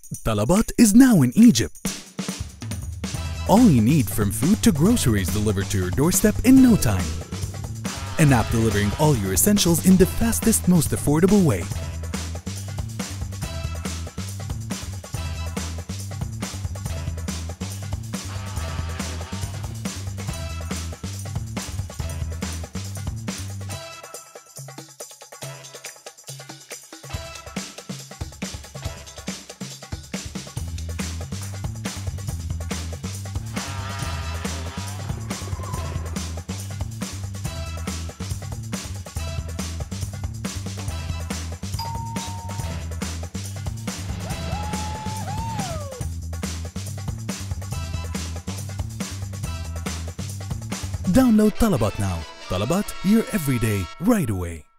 Talabat is now in Egypt. All you need from food to groceries delivered to your doorstep in no time. An app delivering all your essentials in the fastest, most affordable way. Download طلبات now. طلبات, your everyday, right away.